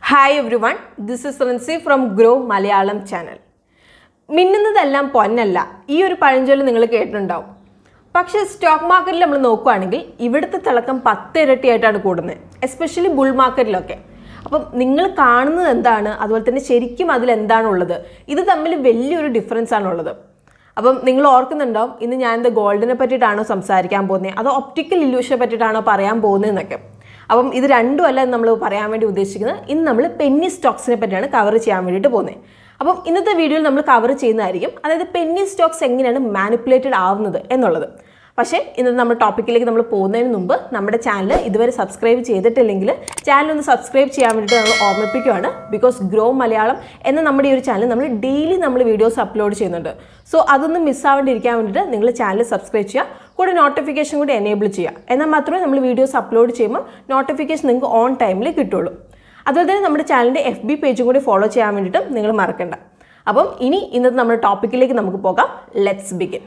Hi everyone, this is Rinsi from Groww Malayalam channel. മിന്നുന്നതെല്ലാം പൊന്നല്ല ഈ ഒരു പഴഞ്ചൊല്ല് നിങ്ങൾ കേട്ടിട്ടുണ്ടാവും. പക്ഷേ സ്റ്റോക്ക് മാർക്കറ്റിൽ നമ്മൾ നോക്കുകയാണെങ്കിൽ ഇവിടുത്തെ തിളക്കം 10 ഇരട്ടിയായിട്ടാണ് കൂടുന്നത്, എസ്പെഷ്യലി ബുൾ മാർക്കറ്റിലൊക്കെ. അപ്പം നിങ്ങൾ കാണുന്നത് എന്താണ്, അതുപോലെ തന്നെ ശരിക്കും അതിൽ എന്താണുള്ളത്, ഇത് തമ്മിൽ വലിയൊരു ഡിഫറൻസ് ആണുള്ളത്. അപ്പം നിങ്ങൾ ഓർക്കുന്നുണ്ടാവും ഇന്ന് ഞാൻ എന്താ ഗോൾഡിനെ പറ്റിയിട്ടാണോ സംസാരിക്കാൻ പോകുന്നത്, അതോ ഒപ്റ്റിക്കൽ ഇല്യൂഷനെ പറ്റിയിട്ടാണോ പറയാൻ പോകുന്നതെന്നൊക്കെ. അപ്പം ഇത് രണ്ടും അല്ല നമ്മൾ പറയാൻ വേണ്ടി ഉദ്ദേശിക്കുന്നത്. ഇന്ന് നമ്മൾ പെന്നി സ്റ്റോക്സിനെ പറ്റിയാണ് കവർ ചെയ്യാൻ വേണ്ടിയിട്ട് പോകുന്നത്. അപ്പം ഇന്നത്തെ വീഡിയോയിൽ നമ്മൾ കവർ ചെയ്യുന്നതായിരിക്കും, അതായത് പെന്നി സ്റ്റോക്സ് എങ്ങനെയാണ് മാനിപ്പുലേറ്റഡ് ആവുന്നത് എന്നുള്ളത്. പക്ഷേ ഇന്നത്തെ നമ്മുടെ ടോപ്പിക്കിലേക്ക് നമ്മൾ പോകുന്നതിന് മുമ്പ് നമ്മുടെ ചാനൽ ഇതുവരെ സബ്സ്ക്രൈബ് ചെയ്തിട്ടില്ലെങ്കിൽ ചാനൽ ഒന്ന് സബ്സ്ക്രൈബ് ചെയ്യാൻ വേണ്ടിയിട്ട് നമ്മൾ ഓർമ്മിപ്പിക്കുകയാണ്. ബിക്കോസ് ഗ്രോ മലയാളം എന്ന നമ്മുടെ ഈ ഒരു ചാനൽ നമ്മൾ ഡെയിലി വീഡിയോസ് അപ്ലോഡ് ചെയ്യുന്നുണ്ട്. സോ അതൊന്നും മിസ്സാവാണ്ടിരിക്കാൻ വേണ്ടിയിട്ട് നിങ്ങൾ ചാനൽ സബ്സ്ക്രൈബ് ചെയ്യുക, കൂടെ നോട്ടിഫിക്കേഷൻ കൂടി എനേബിൾ ചെയ്യുക. എന്നാൽ മാത്രമേ നമ്മൾ വീഡിയോസ് അപ്ലോഡ് ചെയ്യുമ്പോൾ നോട്ടിഫിക്കേഷൻ നിങ്ങൾക്ക് ഓൺ ടൈമിൽ കിട്ടുള്ളൂ. അതുപോലെ തന്നെ നമ്മുടെ ചാനലിൻ്റെ FB പേജും കൂടി ഫോളോ ചെയ്യാൻ വേണ്ടിയിട്ടും നിങ്ങൾ മറക്കണ്ട. അപ്പം ഇനി ഇന്നത്തെ നമ്മുടെ ടോപ്പിക്കിലേക്ക് നമുക്ക് പോകാം. Let's begin.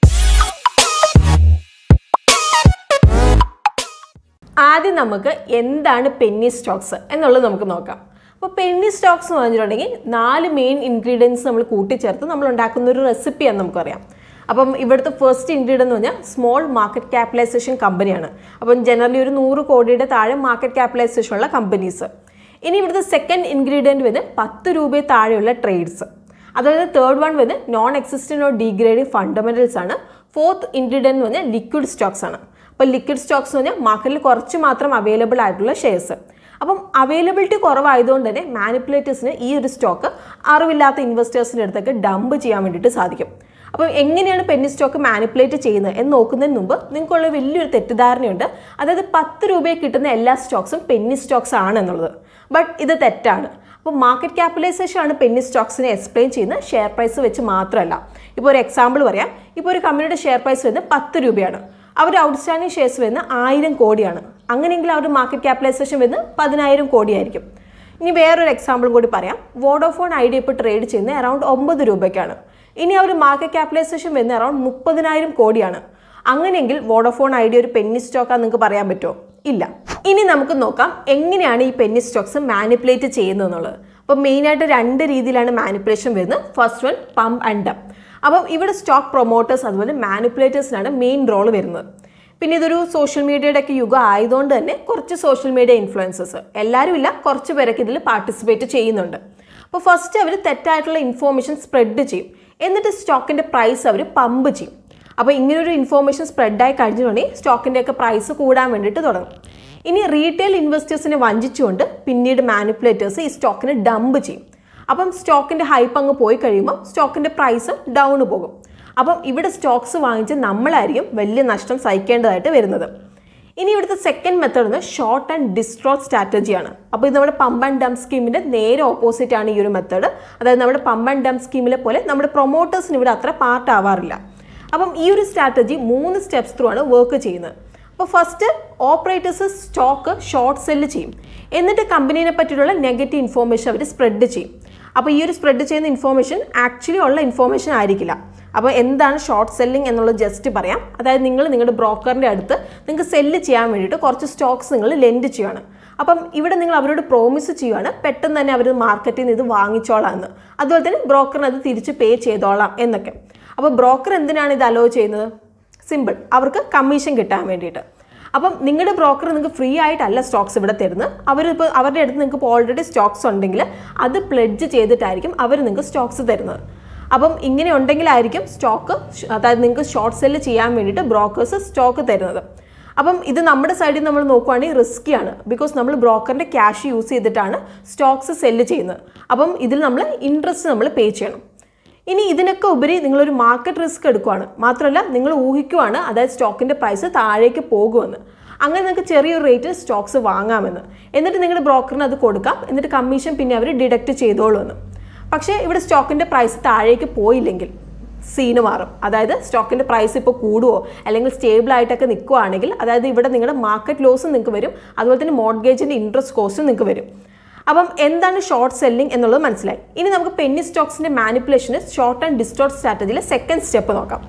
ആദ്യം നമുക്ക് എന്താണ് പെന്നി സ്റ്റോക്സ് എന്നുള്ളത് നമുക്ക് നോക്കാം. അപ്പോൾ പെന്നി സ്റ്റോക്സ് എന്ന് പറഞ്ഞിട്ടുണ്ടെങ്കിൽ 4 മെയിൻ ഇൻഗ്രീഡിയൻസ് നമ്മൾ കൂട്ടിച്ചേർത്ത് നമ്മൾ ഉണ്ടാക്കുന്ന ഒരു റെസിപ്പിയാണ് നമുക്കറിയാം. അപ്പം ഇവിടുത്തെ ഫസ്റ്റ് ഇൻഗ്രീഡിയൻ്റ് എന്ന് പറഞ്ഞാൽ സ്മോൾ മാർക്കറ്റ് ക്യാപിറ്റലൈസേഷൻ കമ്പനിയാണ്. അപ്പം ജനറലി ഒരു 100 കോടിയുടെ താഴെ മാർക്കറ്റ് ക്യാപിറ്റലൈസേഷൻ ഉള്ള കമ്പനീസ്. ഇനി ഇവിടുത്തെ സെക്കൻഡ് ഇൻഗ്രീഡിയൻറ്റ് വന്ന് 10 രൂപയിൽ താഴെയുള്ള ട്രേഡ്സ്. അതായത് തേർഡ് വൺ വന്ന് non existent or degrading fundamentals ആണ്. ഫോർത്ത് ഇൻഗ്രീഡിയൻ്റ് എന്ന് പറഞ്ഞാൽ ലിക്വിഡ് സ്റ്റോക്സ് ആണ്. അപ്പോൾ ലിക്വിഡ് സ്റ്റോക്സ് എന്ന് പറഞ്ഞാൽ മാർക്കറ്റിൽ കുറച്ച് മാത്രം അവൈലബിൾ ആയിട്ടുള്ള ഷെയർസ്. അപ്പം അവൈലബിലിറ്റി കുറവായതുകൊണ്ട് തന്നെ മാനിപ്പുലേറ്റേഴ്സിന് ഈ ഒരു സ്റ്റോക്ക് അറിവില്ലാത്ത ഇൻവെസ്റ്റേഴ്സിൻ്റെ അടുത്തൊക്കെ ഡംപ് ചെയ്യാൻ വേണ്ടിയിട്ട് സാധിക്കും. അപ്പം എങ്ങനെയാണ് പെന്നി സ്റ്റോക്ക് മാനിപ്പുലേറ്റ് ചെയ്യുന്നത് എന്ന് നോക്കുന്നതിന് മുമ്പ് നിങ്ങൾക്കുള്ള വലിയൊരു തെറ്റിദ്ധാരണയുണ്ട്, അതായത് 10 രൂപയിൽ കിട്ടുന്ന എല്ലാ സ്റ്റോക്സും പെന്നി സ്റ്റോക്സ് ആണ് എന്നുള്ളത്. ബട്ട് ഇത് തെറ്റാണ്. അപ്പോൾ മാർക്കറ്റ് ക്യാപിറ്റലൈസേഷൻ ആണ് പെന്നി സ്റ്റോക്സിനെ എക്സ്പ്ലെയിൻ ചെയ്യുന്നത്, ഷെയർ പ്രൈസ് വെച്ച് മാത്രമല്ല. ഇപ്പോൾ ഒരു എക്സാമ്പിൾ പറയാം. ഇപ്പോൾ ഒരു കമ്പനിയുടെ ഷെയർ പ്രൈസ് വരുന്നത് 10 രൂപയാണ്, അവർ ഔട്ട്സ്റ്റാൻഡിംഗ് ഷെയർസ് വരുന്നത് 1000 കോടിയാണ്. അങ്ങനെയെങ്കിൽ അവരുടെ മാർക്കറ്റ് ക്യാപിറ്റലൈസേഷൻ വരുന്നത് 10000 കോടിയായിരിക്കും. ഇനി വേറൊരു എക്സാമ്പിളും കൂടി പറയാം. വോഡോഫോൺ ഐഡിയ ഇപ്പോൾ ട്രേഡ് ചെയ്യുന്നത് അറൗണ്ട് 9 രൂപയ്ക്കാണ്. ഇനി അവർ മാർക്കറ്റ് ക്യാപിറ്റലൈസേഷൻ വരുന്നത് അറൗണ്ട് 30000 കോടിയാണ്. അങ്ങനെയെങ്കിൽ വോഡോഫോൺ ഐഡിയ ഒരു പെന്നി സ്റ്റോക്കാന്ന് നിങ്ങൾക്ക് പറയാൻ പറ്റുമോ? ഇല്ല. ഇനി നമുക്ക് നോക്കാം എങ്ങനെയാണ് ഈ പെന്നി സ്റ്റോക്സ് മാനിപ്പുലേറ്റ് ചെയ്യുന്നത് എന്നുള്ളത്. അപ്പോൾ മെയിനായിട്ട് 2 രീതിയിലാണ് മാനിപ്പുലേഷൻ വരുന്നത്. First one pump and dump. അപ്പം ഇവിടെ സ്റ്റോക്ക് പ്രൊമോട്ടേഴ്സ് അതുപോലെ മാനിപ്പുലേറ്റേഴ്സിനാണ് മെയിൻ റോൾ വരുന്നത്. പിന്നെ ഇതൊരു സോഷ്യൽ മീഡിയയുടെ ഒക്കെ യുഗം ആയതുകൊണ്ട് തന്നെ കുറച്ച് സോഷ്യൽ മീഡിയ ഇൻഫ്ലുവൻസേഴ്സ്, എല്ലാവരും ഇല്ല, കുറച്ച് പേരൊക്കെ ഇതിൽ പാർട്ടിസിപ്പേറ്റ് ചെയ്യുന്നുണ്ട്. അപ്പോൾ ഫസ്റ്റ് അവർ തെറ്റായിട്ടുള്ള ഇൻഫോർമേഷൻ സ്പ്രെഡ് ചെയ്യും, എന്നിട്ട് സ്റ്റോക്കിൻ്റെ പ്രൈസ് അവർ പമ്പ് ചെയ്യും. അപ്പോൾ ഇങ്ങനൊരു ഇൻഫോർമേഷൻ സ്പ്രെഡായി കഴിഞ്ഞിട്ടുണ്ടെങ്കിൽ സ്റ്റോക്കിൻ്റെയൊക്കെ പ്രൈസ് കൂടാൻ വേണ്ടിയിട്ട് തുടങ്ങും. ഇനി റീറ്റെയിൽ ഇൻവെസ്റ്റേഴ്സിനെ വഞ്ചിച്ചുകൊണ്ട് പിന്നീട് മാനിപ്പുലേറ്റേഴ്സ് ഈ സ്റ്റോക്കിനെ ഡംപ് ചെയ്യും. അപ്പം സ്റ്റോക്കിൻ്റെ ഹൈപ്പ് അങ്ങ് പോയി കഴിയുമ്പോൾ സ്റ്റോക്കിൻ്റെ പ്രൈസ് ഡൗൺ പോകും. അപ്പം ഇവിടെ സ്റ്റോക്സ് വാങ്ങിച്ച് നമ്മളായിരിക്കും വലിയ നഷ്ടം സഹിക്കേണ്ടതായിട്ട് വരുന്നത്. ഇനി ഇവിടുത്തെ സെക്കൻഡ് മെത്തേഡ് എന്ന് ഷോർട്ട് ആൻഡ് ഡിസ്ട്രോട്ട് സ്ട്രാറ്റജിയാണ്. അപ്പോൾ ഇത് നമ്മുടെ പമ്പ് ആൻഡ് ഡംപ് സ്കീമിൻ്റെ നേരെ ഓപ്പോസിറ്റ് ആണ് ഈ ഒരു മെത്തേഡ്. അതായത് നമ്മുടെ പമ്പ് ആൻഡ് ഡംപ് സ്കീമിലെ പോലെ നമ്മുടെ പ്രൊമോട്ടേഴ്സിന് ഇവിടെ അത്ര പാർട്ട് ആവാറില്ല. അപ്പം ഈ ഒരു സ്ട്രാറ്റജി 3 സ്റ്റെപ്സ് ത്രൂ ആണ് വർക്ക് ചെയ്യുന്നത്. അപ്പോൾ first operators stock short sell ചെയ്യും, എന്നിട്ട് കമ്പനീനെ പറ്റിയിട്ടുള്ള നെഗറ്റീവ് ഇൻഫോർമേഷൻ അവർ സ്പ്രെഡ് ചെയ്യും. അപ്പോൾ ഈ ഒരു സ്പ്രെഡ് ചെയ്യുന്ന ഇൻഫോർമേഷൻ ആക്ച്വലി ഉള്ള ഇൻഫോർമേഷൻ ആയിരിക്കില്ല. അപ്പോൾ എന്താണ് ഷോർട്ട് സെല്ലിംഗ് എന്നുള്ളത് ജസ്റ്റ് പറയാം. അതായത് നിങ്ങളുടെ ബ്രോക്കറിൻ്റെ അടുത്ത് നിങ്ങൾക്ക് സെല്ല് ചെയ്യാൻ വേണ്ടിയിട്ട് കുറച്ച് സ്റ്റോക്സ് നിങ്ങൾ ലെൻഡ് ചെയ്യുകയാണ്. അപ്പം ഇവിടെ നിങ്ങൾ അവരോട് പ്രോമിസ് ചെയ്യുകയാണ് പെട്ടെന്ന് തന്നെ അവർ മാർക്കറ്റിൽ നിന്ന് ഇത് വാങ്ങിച്ചോളാം എന്ന്, അതുപോലെ തന്നെ ബ്രോക്കറിന് അത് തിരിച്ച് പേ ചെയ്തോളാം എന്നൊക്കെ. അപ്പോൾ ബ്രോക്കർ എന്തിനാണ് ഇത് അലോ ചെയ്യുന്നത്? സിമ്പിൾ, അവർക്ക് കമ്മീഷൻ കിട്ടാൻ വേണ്ടിയിട്ട്. അപ്പം നിങ്ങളുടെ ബ്രോക്കർ നിങ്ങൾക്ക് ഫ്രീ ആയിട്ടല്ല സ്റ്റോക്സ് ഇവിടെ തരുന്നത്. അവരിപ്പോൾ അവരുടെ അടുത്ത് നിങ്ങൾക്ക് ഇപ്പോൾ ഓൾറെഡി സ്റ്റോക്സ് ഉണ്ടെങ്കിൽ അത് പ്ലെഡ്ജ് ചെയ്തിട്ടായിരിക്കും അവർ നിങ്ങൾക്ക് സ്റ്റോക്സ് തരുന്നത്. അപ്പം ഇങ്ങനെ ഉണ്ടെങ്കിലായിരിക്കും സ്റ്റോക്ക്, അതായത് നിങ്ങൾക്ക് ഷോർട്ട് സെല്ല് ചെയ്യാൻ വേണ്ടിയിട്ട് ബ്രോക്കേഴ്സ് സ്റ്റോക്ക് തരുന്നത്. അപ്പം ഇത് നമ്മുടെ സൈഡിൽ നമ്മൾ നോക്കുകയാണെങ്കിൽ റിസ്ക്കിയാണ്. ബിക്കോസ് നമ്മൾ ബ്രോക്കറിൻ്റെ ക്യാഷ് യൂസ് ചെയ്തിട്ടാണ് സ്റ്റോക്സ് സെല്ല് ചെയ്യുന്നത്. അപ്പം ഇതിൽ നമ്മൾ ഇൻട്രസ്റ്റ് നമ്മൾ പേ ചെയ്യണം. ഇനി ഇതിനൊക്കെ ഉപരി നിങ്ങളൊരു മാർക്കറ്റ് റിസ്ക് എടുക്കുകയാണ്. മാത്രമല്ല നിങ്ങൾ ഊഹിക്കുവാണ് അതായത് സ്റ്റോക്കിൻ്റെ പ്രൈസ് താഴേക്ക് പോകുമെന്ന്. അങ്ങനെ നിങ്ങൾക്ക് ചെറിയൊരു റേറ്റിൽ സ്റ്റോക്സ് വാങ്ങാമെന്ന്, എന്നിട്ട് നിങ്ങളുടെ ബ്രോക്കറിന് അത് കൊടുക്കാം, എന്നിട്ട് കമ്മീഷൻ പിന്നെ അവർ ഡിഡക്റ്റ് ചെയ്തോളുമെന്ന്. പക്ഷേ ഇവിടെ സ്റ്റോക്കിൻ്റെ പ്രൈസ് താഴേക്ക് പോയില്ലെങ്കിൽ സീന് മാറും. അതായത് സ്റ്റോക്കിൻ്റെ പ്രൈസ് ഇപ്പോൾ കൂടുവോ അല്ലെങ്കിൽ സ്റ്റേബിൾ ആയിട്ടൊക്കെ നിൽക്കുകയാണെങ്കിൽ, അതായത് ഇവിടെ നിങ്ങളുടെ മാർക്കറ്റ് ലോസും നിങ്ങൾക്ക് വരും, അതുപോലെ തന്നെ മോർഗേജിൻ്റെ ഇൻട്രസ്റ്റ് കോസ്റ്റും നിങ്ങൾക്ക് വരും. അപ്പം എന്താണ് ഷോർട്ട് സെല്ലിംഗ് എന്നുള്ളത് മനസ്സിലായി. ഇനി നമുക്ക് പെന്നി സ്റ്റോക്സിൻ്റെ മാനിപ്പുലേഷന് ഷോർട്ട് ആൻഡ് ഡിസ്റ്റോർട്ട് സ്ട്രാറ്റജിയിലെ സെക്കൻഡ് സ്റ്റെപ്പ് നോക്കാം.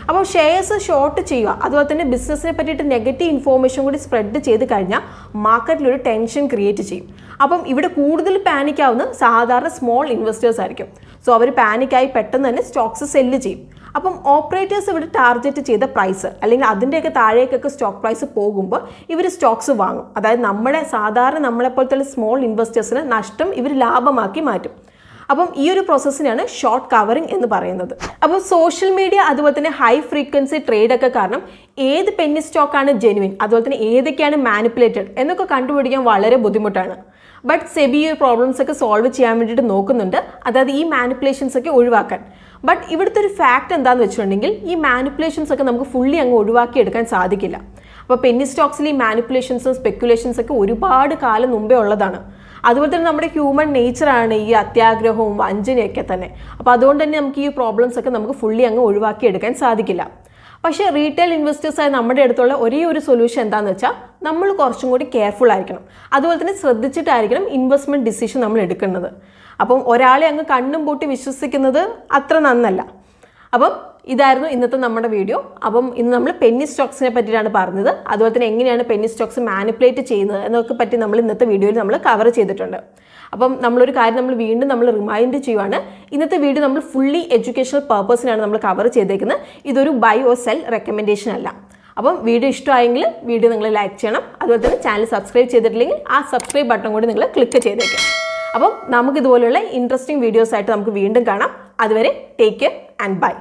അപ്പോൾ ഷെയർസ് ഷോർട്ട് ചെയ്യുക, അതുപോലെ തന്നെ ബിസിനസ്സിനെ പറ്റിയിട്ട് നെഗറ്റീവ് ഇൻഫോർമേഷൻ കൂടി സ്പ്രെഡ് ചെയ്ത് കഴിഞ്ഞാൽ മാർക്കറ്റിലൊരു ടെൻഷൻ ക്രിയേറ്റ് ചെയ്യും. അപ്പം ഇവിടെ കൂടുതൽ പാനിക് ആവുന്ന സാധാരണ സ്മോൾ ഇൻവെസ്റ്റേഴ്സ് ആയിരിക്കും. സോ അവർ പാനിക്കായി പെട്ടെന്ന് തന്നെ സ്റ്റോക്സ് സെല്ല് ചെയ്യും. അപ്പം ഓപ്പറേറ്റേഴ്സ് ഇവിടെ ടാർഗറ്റ് ചെയ്ത പ്രൈസ് അല്ലെങ്കിൽ അതിൻ്റെയൊക്കെ താഴേക്കൊക്കെ സ്റ്റോക്ക് പ്രൈസ് പോകുമ്പോൾ ഇവർ സ്റ്റോക്സ് വാങ്ങും. അതായത് നമ്മളെപ്പോലത്തെ സ്മോൾ ഇൻവെസ്റ്റേഴ്സിന് നഷ്ടം ഇവർ ലാഭമാക്കി മാറ്റും. അപ്പം ഈ ഒരു പ്രോസസ്സിനാണ് ഷോർട്ട് കവറിംഗ് എന്ന് പറയുന്നത്. അപ്പോൾ സോഷ്യൽ മീഡിയ അതുപോലെ തന്നെ ഹൈ ഫ്രീക്വൻസി ട്രേഡ് ഒക്കെ കാരണം ഏത് പെന്നി സ്റ്റോക്കാണ് ജെനുവിൻ, അതുപോലെ തന്നെ ഏതൊക്കെയാണ് മാനിപ്പുലേറ്റഡ് എന്നൊക്കെ കണ്ടുപിടിക്കാൻ വളരെ ബുദ്ധിമുട്ടാണ്. ബട്ട് സെബി ഈ പ്രോബ്ലംസ് ഒക്കെ സോൾവ് ചെയ്യാൻ വേണ്ടിയിട്ട് നോക്കുന്നുണ്ട്, അതായത് ഈ മാനിപ്പുലേഷൻസ് ഒക്കെ ഒഴിവാക്കാൻ. ബട്ട് ഇവിടുത്തെ ഒരു ഫാക്ട് എന്താണെന്ന് വെച്ചിട്ടുണ്ടെങ്കിൽ ഈ മാനിപ്പുലേഷൻസ് ഒക്കെ നമുക്ക് ഫുള്ളി അങ്ങ് ഒഴിവാക്കിയെടുക്കാൻ സാധിക്കില്ല. അപ്പോൾ പെന്നി സ്റ്റോക്സിൽ ഈ മാനിപ്പുലേഷൻസും സ്പെക്കുലേഷൻസ് ഒക്കെ ഒരുപാട് കാലം മുമ്പേ ഉള്ളതാണ്. അതുപോലെ തന്നെ നമ്മുടെ ഹ്യൂമൻ നേച്ചറാണ് ഈ അത്യാഗ്രഹവും വഞ്ചനയൊക്കെ തന്നെ. അപ്പോൾ അതുകൊണ്ട് തന്നെ നമുക്ക് ഈ പ്രോബ്ലംസ് ഒക്കെ നമുക്ക് ഫുള്ളി അങ്ങ് ഒഴിവാക്കിയെടുക്കാൻ സാധിക്കില്ല. പക്ഷേ റീറ്റെയിൽ ഇൻവെസ്റ്റേഴ്സായ നമ്മുടെ അടുത്തുള്ള ഒരേ ഒരു സൊല്യൂഷൻ എന്താണെന്ന് വെച്ചാൽ നമ്മൾ കുറച്ചും കൂടി കെയർഫുൾ ആയിരിക്കണം, അതുപോലെ തന്നെ ശ്രദ്ധിച്ചിട്ടായിരിക്കണം ഇൻവെസ്റ്റ്മെൻറ്റ് ഡിസിഷൻ നമ്മൾ എടുക്കുന്നത്. അപ്പം ഒരാളെ അങ്ങ് കണ്ണും പൂട്ടി വിശ്വസിക്കുന്നത് അത്ര നന്നല്ല. അപ്പം ഇതായിരുന്നു ഇന്നത്തെ നമ്മുടെ വീഡിയോ. അപ്പം ഇന്ന് നമ്മൾ പെന്നി സ്റ്റോക്സിനെ പറ്റിയിട്ടാണ് പറഞ്ഞത്, അതുപോലെ തന്നെ എങ്ങനെയാണ് പെന്നി സ്റ്റോക്സ് മാനിപ്പുലേറ്റ് ചെയ്യുന്നത് എന്നൊക്കെ പറ്റി നമ്മൾ ഇന്നത്തെ വീഡിയോയിൽ നമ്മൾ കവർ ചെയ്തിട്ടുണ്ട്. അപ്പം നമ്മളൊരു കാര്യം വീണ്ടും റിമൈൻഡ് ചെയ്യുവാണ്, ഇന്നത്തെ വീഡിയോ നമ്മൾ ഫുള്ളി എഡ്യൂക്കേഷണൽ പർപ്പസിനാണ് നമ്മൾ കവർ ചെയ്തേക്കുന്നത്. ഇതൊരു ബൈ ഓർ സെൽ റെക്കമെൻഡേഷൻ അല്ല. അപ്പം വീഡിയോ ഇഷ്ടമായെങ്കിൽ വീഡിയോ നിങ്ങൾ ലൈക്ക് ചെയ്യണം, അതുപോലെ തന്നെ ചാനൽ സബ്സ്ക്രൈബ് ചെയ്തിട്ടില്ലെങ്കിൽ ആ സബ്സ്ക്രൈബ് ബട്ടൺ കൂടി നിങ്ങൾ ക്ലിക്ക് ചെയ്തേക്കാം. അപ്പം നമുക്കിതുപോലുള്ള ഇൻട്രസ്റ്റിംഗ് വീഡിയോസ് ആയിട്ട് നമുക്ക് വീണ്ടും കാണാം. അതുവരെ take care and bye.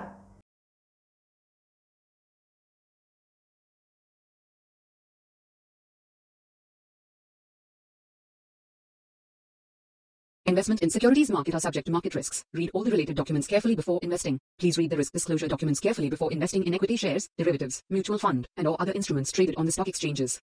Investment in securities market are subject to market risks. Read all the related documents carefully before investing. Please read the risk disclosure documents carefully before investing in equity shares, derivatives, mutual fund, and or other instruments traded on the stock exchanges.